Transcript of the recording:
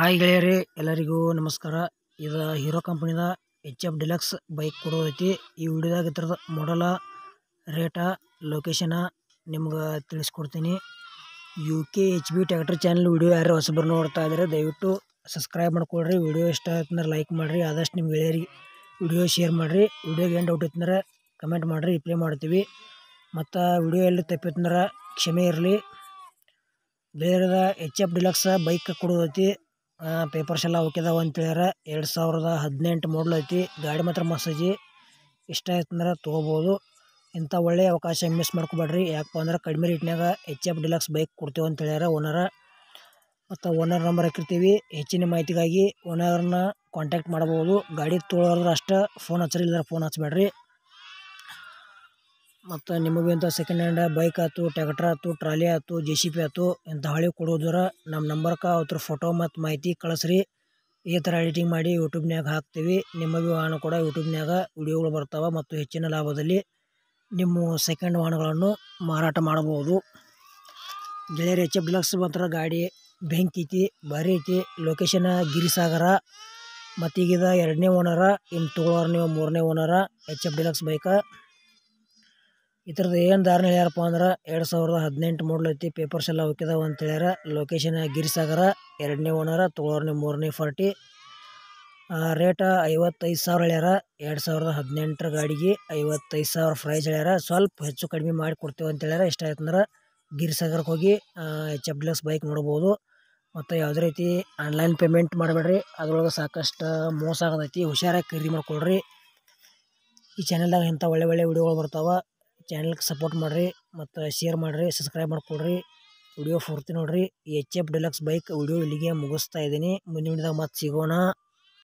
Hi ಗೆಳೆಯರೇ, ಎಲ್ಲರಿಗೂ ನಮಸ್ಕಾರ. ಇದು ಹೀರೋ ಕಂಪನಿದ HF ಡಿಲಕ್ಸ್ ಬೈಕ್ ಕೊಡೋದೈತಿ. ಈ ವಿಡಿಯೋದಾಗ ಇದ್ರದ ಮಾಡಲ, ರೇಟ, ಲೊಕೇಶನ ನಿಮ್ಗೆ ತಿಳಿಸ್ಕೊಡ್ತೀನಿ. UKHB ಟ್ರ್ಯಾಕ್ಟರ್ ಚಾನಲ್ ವಿಡಿಯೋ ಯಾರು ಹೊಸಬರು ನೋಡ್ತಾ ಇದ್ದಾರೆ ದಯವಿಟ್ಟು ಸಬ್ಸ್ಕ್ರೈಬ್ ಮಾಡ್ಕೊಳ್ರಿ. ವಿಡಿಯೋ ಇಷ್ಟ ಆಯ್ತಂದ್ರೆ ಲೈಕ್ ಮಾಡಿರಿ, ಆದಷ್ಟು ನಿಮ್ಮ ಗೆಳೆಯರಿಗೆ ವಿಡಿಯೋ ಶೇರ್ ಮಾಡಿರಿ. ವಿಡಿಯೋಗೆ ಏನು ಡೌಟ್ ಇತ್ತಂದ್ರೆ ಕಮೆಂಟ್ ಮಾಡಿರಿ, ರಿಪ್ಲೈ ಮಾಡ್ತೀವಿ. ಮತ್ತು ವಿಡಿಯೋ ಎಲ್ಲಿ ತಪ್ಪಿತ್ತಂದ್ರೆ ಕ್ಷಮೆ ಇರಲಿ. ಬೇರೆದ HF ಡಿಲಕ್ಸ್ ಬೈಕ್ ಕೊಡೋದೈತಿ. ಪೇಪರ್ಸ್ ಎಲ್ಲ ಓಕೆದಾವ ಅಂತ ಹೇಳ್ಯಾರ. 2018 ಮಾಡಲ್ ಐತಿ. ಗಾಡಿ ಮಾತ್ರ ಮಸ್ತ್ ಐತಿ. ಇಷ್ಟ ಆಯ್ತಂದ್ರೆ ತೊಗೋಬೋದು. ಇಂಥ ಒಳ್ಳೆಯ ಅವಕಾಶ ಮಿಸ್ ಮಾಡ್ಕೊಬೇಡ್ರಿ. ಯಾಕಪ್ಪ ಅಂದ್ರೆ ಕಡಿಮೆ ರೇಟ್ನಾಗ HF ಡಿಲಕ್ಸ್ ಬೈಕ್ ಕೊಡ್ತೇವೆ ಅಂತ ಹೇಳ್ಯಾರ ಓನರ. ಮತ್ತು ಓನರ್ ನಂಬರ್ ಹಾಕಿರ್ತೀವಿ. ಹೆಚ್ಚಿನ ಮಾಹಿತಿಗಾಗಿ ಓನರ್ನ ಕಾಂಟ್ಯಾಕ್ಟ್ ಮಾಡ್ಬೋದು. ಗಾಡಿ ತೊಗೊಳೋದ್ರೆ ಅಷ್ಟೇ ಫೋನ್ ಹಚ್ಚಿರಿ, ಇಲ್ಲದ್ರೆ ಫೋನ್ ಹಚ್ಚಬೇಡ್ರಿ. ಮತ್ತು ನಿಮಗೂ ಇಂಥ ಸೆಕೆಂಡ್ ಹ್ಯಾಂಡ್ ಬೈಕ್ ಆಯ್ತು, ಟ್ರ್ಯಾಕ್ಟರ್ ಆಯ್ತು, ಟ್ರಾಲಿ ಆಯ್ತು, JCB ಆಯ್ತು ಇಂಥ ಹಳಿ ಕೊಡೋದ್ರ ನಮ್ಮ ನಂಬರ್ಗೆ ಅವ್ರ ಫೋಟೋ ಮತ್ತು ಮಾಹಿತಿ ಕಳಿಸ್ರಿ. ಈ ಥರ ಎಡಿಟಿಂಗ್ ಮಾಡಿ ಯೂಟ್ಯೂಬ್ನಾಗ ಹಾಕ್ತೀವಿ. ನಿಮಗೆ ವಾಹನ ಕೂಡ ಯೂಟ್ಯೂಬ್ನಾಗ ವಿಡಿಯೋಗಳು ಬರ್ತಾವೆ ಮತ್ತು ಹೆಚ್ಚಿನ ಲಾಭದಲ್ಲಿ ನಿಮ್ಮ ಸೆಕೆಂಡ್ ವಾಹನಗಳನ್ನು ಮಾರಾಟ ಮಾಡಬಹುದು. ಗೆಳೆಯರು, HF ಡಿಲಕ್ಸ್ ಮಾತ್ರ ಗಾಡಿ ಬೆಂಕಿ ಐತಿ, ಭಾರಿ ಐತಿ. ಲೊಕೇಶನ್ ಗಿರಿಸಾಗರ. ಮತ್ತೀಗಿದ 2ನೇ ಓನರ, ಇನ್ನು ತೊಗೊಳೋರು ನೀವು 3ನೇ ಓನರ. HF ಡಿಲಕ್ಸ್ ಬೈಕ ಇದ್ರದ್ದು ಏನು ದಾರಣ ಹೇಳ್ಯಾರಪ್ಪ ಅಂದ್ರೆ 2018 ಮಾಡಲ್ ಐತಿ. ಪೇಪರ್ಸ್ ಎಲ್ಲ ಓಕೆದಾವ ಅಂತ ಹೇಳ್ಯಾರ. ಲೊಕೇಶನ್ ಗಿರಿಸಾಗರ. 2ನೇ ಓನರ, ತೊಗೊಳೋರು ನೀವು 3ನೇ ಪಾರ್ಟಿ. ರೇಟ 55,000 ಹೇಳ್ಯಾರ. 2018 ಗಾಡಿಗೆ 55,000 ಪ್ರೈಸ್ ಹೇಳ್ಯಾರ. ಸ್ವಲ್ಪ ಹೆಚ್ಚು ಕಡಿಮೆ ಮಾಡಿ ಕೊಡ್ತೇವೆ ಅಂತ ಹೇಳ್ಯಾರ. ಇಷ್ಟ ಆಯ್ತಂದ್ರೆ ಗಿರಿಸಾಗರಕ್ಕೆ ಹೋಗಿ HF ಡಿಲಕ್ಸ್ ಬೈಕ್ ನೋಡ್ಬೋದು. ಮತ್ತು ಯಾವುದೇ ರೀತಿ ಆನ್ಲೈನ್ ಪೇಮೆಂಟ್ ಮಾಡಬೇಡ್ರಿ, ಅದ್ರೊಳಗೆ ಸಾಕಷ್ಟು ಮೋಸ ಆಗೋದೈತಿ. ಹುಷಾರಾಗಿ ಖರೀದಿ ಮಾಡ್ಕೊಳ್ರಿ. ಈ ಚಾನಲ್ದಾಗ ಇಂಥ ಒಳ್ಳೆ ವಿಡಿಯೋಗಳು ಬರ್ತಾವೆ. ಚಾನಲ್ಗೆ ಸಪೋರ್ಟ್ ಮಾಡಿರಿ ಮತ್ತು ಶೇರ್ ಮಾಡಿರಿ, ಸಬ್ಸ್ಕ್ರೈಬ್ ಮಾಡ್ಕೊಳ್ರಿ. ವಿಡಿಯೋ ಪೂರ್ತಿ ನೋಡಿರಿ. ಈ HF ಡಿಲಕ್ಸ್ ಬೈಕ್ ವಿಡಿಯೋ ಇಲ್ಲಿಗೆ ಮುಗಿಸ್ತಾ ಇದ್ದೀನಿ. ಮುಂದಿನ ವಿಡಿಯೋದಾಗ ಮತ್ತೆ ಸಿಗೋಣ.